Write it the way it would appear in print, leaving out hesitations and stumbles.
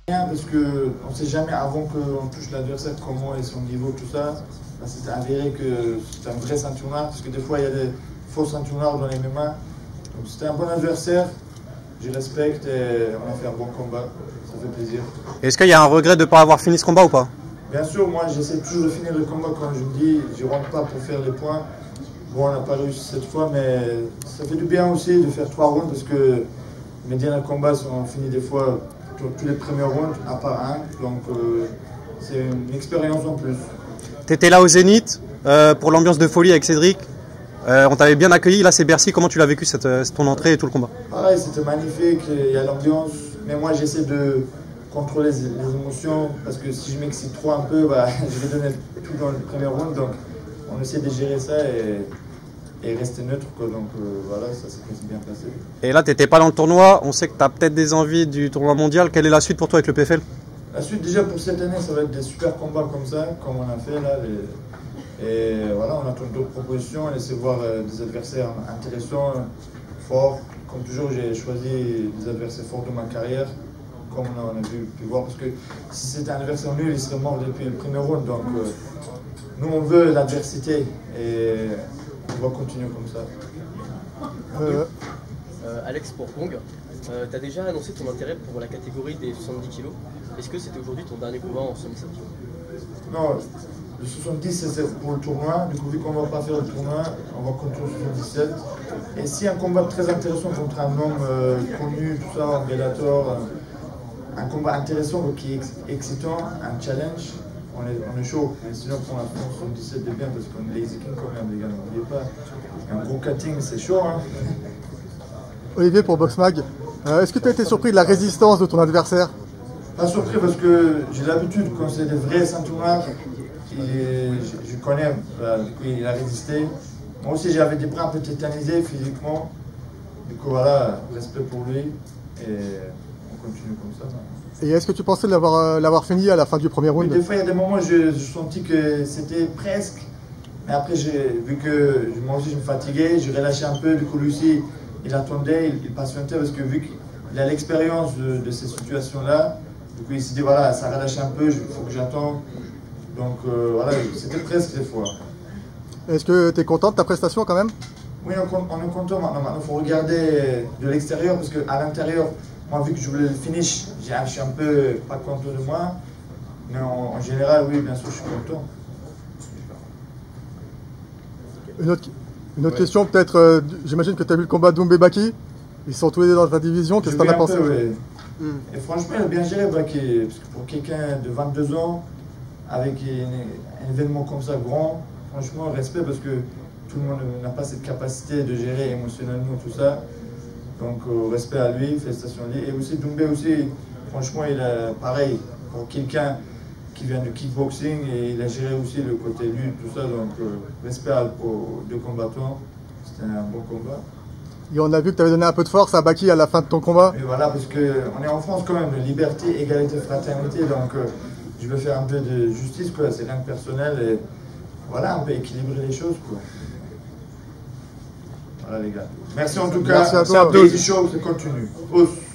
Parce qu'on ne sait jamais avant qu'on touche l'adversaire comment est son niveau, tout ça. C'est avéré que c'est un vrai ceinture noire, parce que des fois il y a des faux ceintures noires dans les MMA. Donc c'était un bon adversaire, je respecte et on a fait un bon combat, ça fait plaisir. Est-ce qu'il y a un regret de ne pas avoir fini ce combat ou pas? Bien sûr, moi j'essaie toujours de finir le combat quand je me dis je ne rentre pas pour faire les points. Bon, on n'a pas réussi cette fois, mais ça fait du bien aussi de faire 3 rounds parce que mes derniers combats sont finis des fois tous les premiers rounds, à part un. Donc c'est une expérience en plus. Tu étais là au Zénith pour l'ambiance de folie avec Cédric. On t'avait bien accueilli. Là, c'est Bercy. Comment tu l'as vécu ton entrée et tout le combat? Pareil, c'était magnifique. Il y a l'ambiance. Mais moi, j'essaie de contrôler les émotions parce que si je m'excite trop un peu, bah, je vais donner tout dans le premier round. Donc on essaie de gérer ça et rester neutre, quoi. Donc voilà, ça s'est bien passé. Et là, tu n'étais pas dans le tournoi. On sait que tu as peut-être des envies du tournoi mondial. Quelle est la suite pour toi avec le PFL? La suite, déjà pour cette année, ça va être des super combats comme ça, comme on a fait là. Et voilà, on attend d'autres propositions. On essaie de voir des adversaires intéressants, forts. Comme toujours, j'ai choisi des adversaires forts de ma carrière, comme on a pu voir. Parce que si c'était un adversaire nul, il serait mort depuis le premier round. Donc nous, on veut l'adversité et on va continuer comme ça. Alex pour Kong, tu as déjà annoncé ton intérêt pour la catégorie des 70 kg. Est-ce que c'était aujourd'hui ton dernier combat en 77 kg? Non, le 70 c'est pour le tournoi. Du coup, vu qu'on ne va pas faire le tournoi, on va continuer au 77. Et si un combat très intéressant contre un homme connu, tout ça, en Bellator, un combat intéressant qui est excitant, un challenge, on est chaud. Mais sinon, pour l'instant, 77 est bien parce qu'on est lazy king quand même, les gars. N'oubliez pas, un gros cutting, c'est chaud. Hein. Olivier pour Boxmag, est-ce que tu as été surpris de la résistance de ton adversaire? Pas surpris parce que j'ai l'habitude quand c'est des vrais ceintures noires, je connais, du coup il a résisté. Moi aussi j'avais des bras un peu tétanisés physiquement, du coup voilà, respect pour lui et on continue comme ça. Et est-ce que tu pensais l'avoir fini à la fin du premier round? Des fois il y a des moments où je sentis que c'était presque, mais après vu que moi aussi je me fatiguais, je relâchais un peu, du coup lui aussi il attendait, il patientait parce que vu qu'il a l'expérience de ces situations-là, du coup il s'est dit voilà, ça relâche un peu, il faut que j'attende. Donc voilà, c'était presque des fois. Est-ce que tu es content de ta prestation quand même? Oui, on est content maintenant. Maintenant, il faut regarder de l'extérieur parce qu'à l'intérieur, moi vu que je voulais le finish, je suis un peu pas content de moi. Mais en général, oui, bien sûr, je suis content. Une autre question peut-être, j'imagine que tu as vu le combat d'Oumbé Baki. Ils sont tous les deux dans ta division, qu'est-ce que tu en as pensé? Et franchement, il a bien géré Baki, parce que pour quelqu'un de 22 ans, avec un événement comme ça grand, franchement, respect, parce que tout le monde n'a pas cette capacité de gérer émotionnellement tout ça. Donc, respect à lui, félicitations à lui. Et aussi, Doumbé aussi, franchement, il a, pareil, pour quelqu'un qui vient du kickboxing, et il a géré aussi le côté lutte, tout ça. Donc, respect aux deux combattants. C'était un bon combat. Et on a vu que tu avais donné un peu de force à Baki à la fin de ton combat. Et voilà, parce qu'on est en France quand même, liberté, égalité, fraternité, donc je veux faire un peu de justice, quoi. C'est rien de personnel, et voilà, on peut équilibrer les choses, quoi. Voilà les gars. Merci en tout cas. Merci à toi. Daisy Show, ça continue. Ous.